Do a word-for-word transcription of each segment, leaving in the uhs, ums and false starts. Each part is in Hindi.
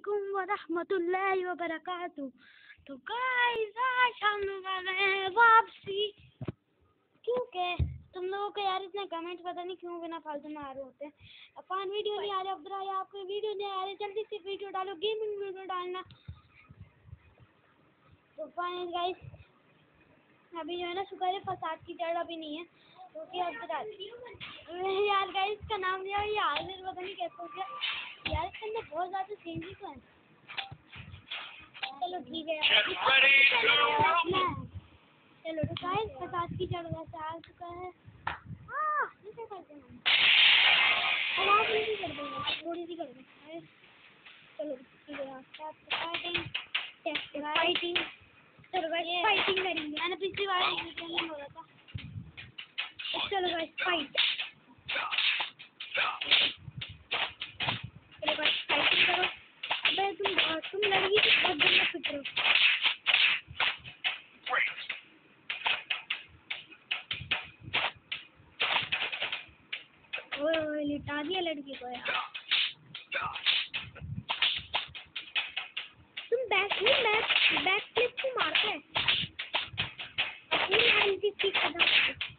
अस्सलामुअलैकुम वरहमतुल्लाहि वबरकातुहू। तो गाइस आज हम लोग आ गए हैं वापसी, क्योंकि तुम लोगों को यार इतने कमेंट पता नहीं क्यों बिना फालतू में आ रहे होते हैं। अपन वीडियो नहीं आ रहे, अब्दुल्ला या आपको वीडियो नहीं आ रहे, जल्दी से वीडियो डालो, गेमिंग वीडियो डालना। तो फाइन गाइस, अभी जो है ना शुक्र है फसाद की जड़ अभी नहीं है, क्योंकि अब यार गाइस का नाम लिया ये हाजिर पता नहीं कैसे हो गया यार, इसके अंदर बहुत ज़्यादा चेंजेस हैं। चलो ठीक है यार, चलो तो गाइस फसाद की जड़ वैसे आ चुका है। हाँ इसे कर देना, आवाज़ नहीं कर देना, थोड़ी सी कर देना। चलो ठीक है, फाइटिंग टेस्ट फाइटिंग चलो गाइस फाइटिंग करेंगे। मैंने पिछली बार नहीं हो रहा था। चलो गाइस फाइट, चलो गाइस फाइटिंग करो। अबे तुम तुम लड़की तो बहुत बढ़िया फिट रहो। ओए ओए लिटा दिया लड़की को यार। तुम बैक में बैक बैक फ्लिप क्यों मारते हैं? अपनी लाइन की ठीक खत्म हो गई,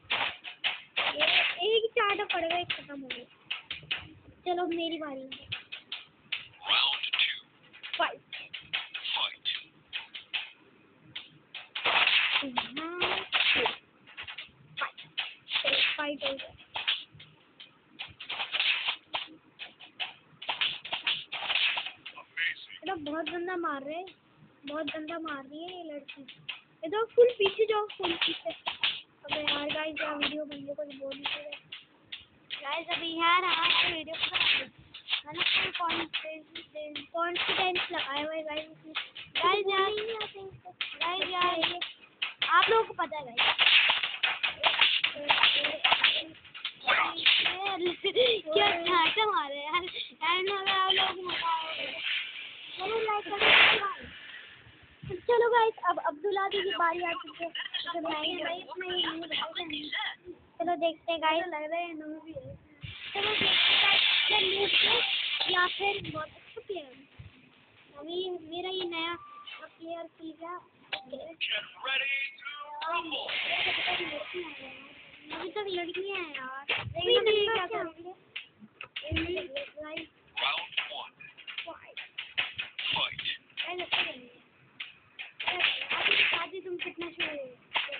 एक ही चार्ट पड़ गया, एक खत्म हो गया। चलो अब मेरी बारी है। फाइट फाइट हो गया। बहुत गंदा मार रहे हैं, बहुत गंदा मार रही है ये लड़की। ये तो फुल पीछे जाओ, फुल पीछे। अबे यार गाइस यार वीडियो बंदे को बोल ही रहे गाइस। अभी यार हमारा वीडियो को मैंने फुल कॉन्फिडेंस कॉन्फिडेंस लगाया हुआ है गाइस इसमें। गाइस यार नहीं आते गाइस यार, ये आप लोगों को पता है गाइस क्या झांका मारे यार। एंड में आप लोग मजा आओगे। चलो लाइक करो। चलो गाइस अब अब्दुल्ला दी की बारी आ चुकी है। तो मैं भाई इसमें ये नहीं बताऊंगा। चलो देखते हैं गाइस, लग रहा है नू भी है। चलो देखते हैं गाइस या फिर बहुत अच्छा प्लेयर। अभी मेरा ये नया प्लेयर खुल गया। अभी तक लड़कियां हैं यार, लेकिन क्या करेंगे। शादी तुम कितना शुरू हो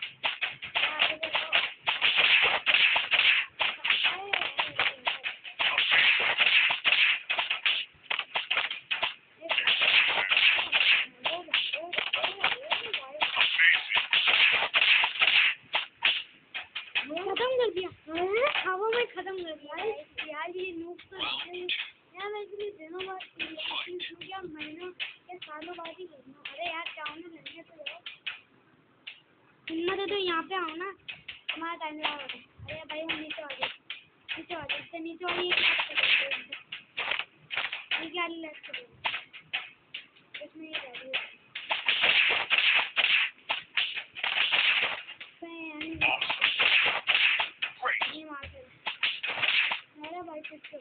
खत्म कर दिया, हवा में खत्म कर दिया यार। ये नूब तो यार मैं इसलिए दिनों बाद क्या महीनों या सालों बाद ही करना। अरे यार जाओ ना, लड़ने तो जाओ, हिम्मत है तो यहाँ पे आओ ना, हमारा टाइम लगा। अरे भाई हम नीचे आ गए, नीचे आ गए, इससे नीचे वाली नीचे वाली लेफ्ट करो, इसमें ये रह गई। मेरा भाई उसके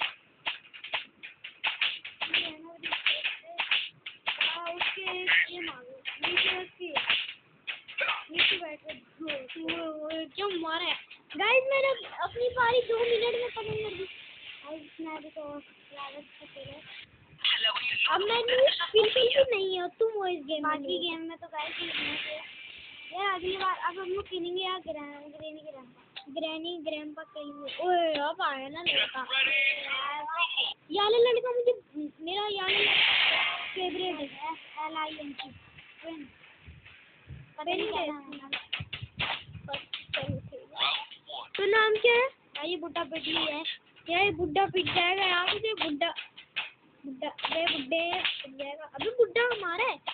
ये मारो नीचे, उसके नीचे बैठे क्यों मारे गाइस। मैंने अपनी पारी दो मिनट में खत्म कर दी। मैं भी तो लागत से खेले। अब मैं बिल्कुल भी नहीं हो तुम वो इस गेम बाकी गेम में तो गाइस यार अगली बार अब हम लोग खेलेंगे यार ग्रैनी ग्रैंड ग्रैनी ग्रैंड पर खेलेंगे। ओए अब आया ना लड़का, यार लड़का मुझे मेरा यार फेवरेट है। एल आई एन की फ्रेंड पता नहीं क्या नाम है। तो नाम क्या है? ये बुड्ढा पिट ली है यार, ये बुड्ढा पिट जाएगा यार मुझे। बुड्ढा बुड्ढा अरे बुड्ढे पिट जाएगा। अभी बुड्ढा हमारा है,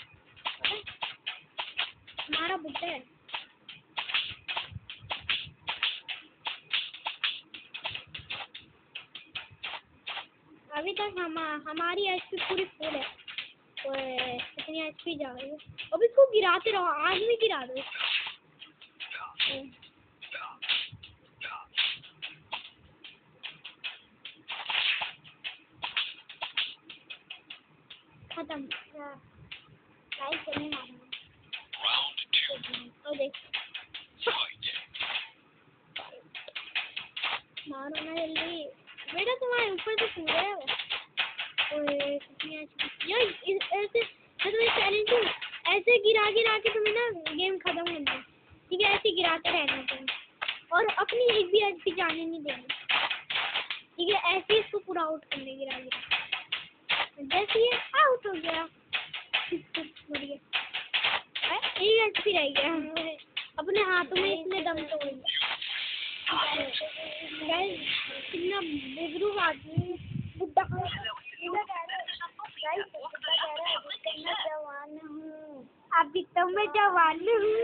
हमारा बुड्ढा है। अभी तक हम हमारी एचपी पूरी फुल है। तो कितनी एचपी जा रही है? अब इसको गिराते रहो, आदमी गिरा दो। खत्म। गाइस चलने मारूंगा और देख मारो ना जल्दी बेटा, तुम्हारे ऊपर से कूद रहा है। ओए कितनी अच्छी यार, ऐसे मैं तुम्हें चैलेंज दूं, ऐसे गिरा गिरा के तुम्हें ना गेम खत्म कर दूं, ठीक है? ऐसे गिराते रहना तुम और अपनी एक भी एचपी जाने नहीं देनी, ठीक है? ऐसे इसको पूरा आउट करने गिरा गिरा, जैसे ये आउट हो गया बढ़िया, एक एचपी रह गया, अपने हाथों में इसने दम तोड़ दिया। गाइस कितना बेवकूफ आदमी, बुड्ढा बुड्ढा कह रहा है, बुड्ढा कह रहा है अभी मैं जवान हूँ, अभी तो मैं जवान हूँ।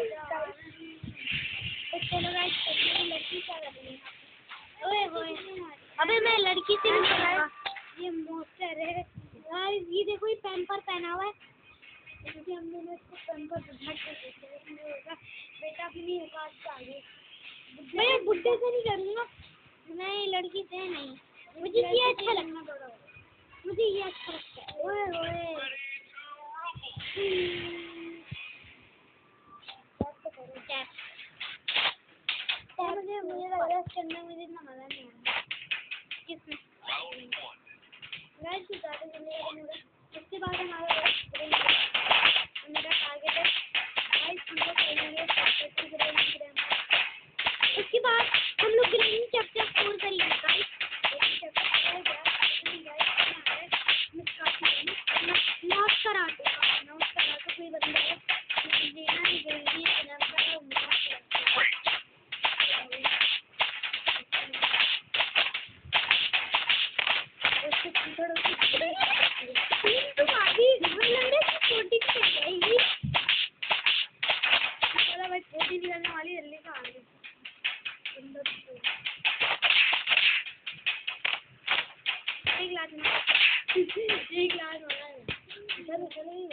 तो चलो गाइस लड़की क्या कर रही है? ओए ओए अबे मैं लड़की से नहीं करूँगा, ये मोस्टर है गाइस। ये देखो ये पैम्पर पहना हुआ है, क्योंकि हम दोनों इसको पैम्पर बुझा के देते हैं। बेटा अपनी औकात से आगे, मैं बुड्ढे से नहीं करूँगा, मैं लड़की से नहीं, मुझे ये अच्छा लगता है, मुझे ये अच्छा लगता है। ओए ओए मुझे मुझे लग रहा है करने में मुझे इतना मजा नहीं आ रहा। किसमें गाइस ज़्यादा जल्दी इसके बाद हमारा मेरा टारगेट है गाइस, हम लोग खेलेंगे उसके बाद हम लोग ग्रीन चैप्टर फोर करेंगे guys. Not karate not karate कोई बंदा है देना नहीं जल्दी तुम आगे लग रहा है छोटी जाएगी भाई, छोटी निकलने वाली जल्दी का आगे एक लाख में एक लाख हो रहा है। चलो चलो ही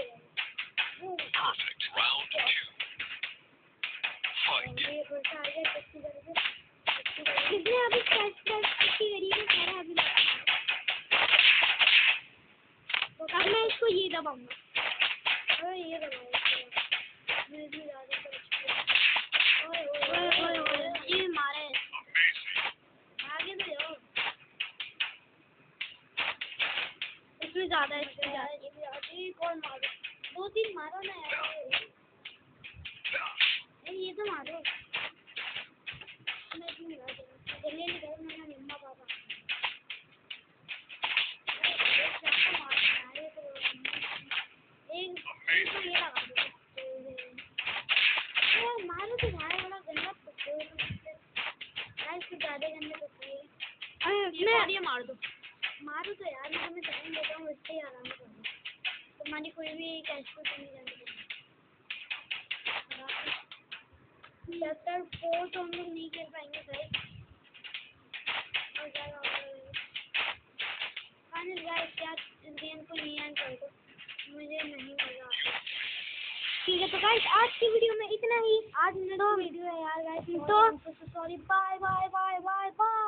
कितने अभी टेस्ट टेस्ट की गरीब है सारा अभी। तो अब मैं इसको ये दबाऊंगा, अरे ये दबाऊंगा मैं भी ज्यादा ओए ओए ओए ओए ये मारे आगे तो जाओ, इसमें ज्यादा इसमें ज्यादा ये कौन मारो, दो तीन मारो ना यार, ये तो मारो मैं क्यों मिला जल्दी नहीं कर मेरा मम्मा पापा मारे तो एक तो ये लगा दो मारो तो भाई बड़ा गंदा गाइस कुछ ज्यादा गंदे पकड़े अरे ये मार दो मारो तो यार, मैं तुम्हें टाइम देता हूँ इससे ही आराम करो, तुम्हारी कोई भी कैश को नहीं जाने चैप्टर फोर तो हम लोग नहीं कर पाएंगे भाई। गाइस क्या इस गेम को नहीं एंड कर दो, मुझे नहीं मजा आता। ठीक है तो गाइस आज की वीडियो में इतना ही, आज मेरा वीडियो है यार गाइस, तो sorry bye bye bye bye bye.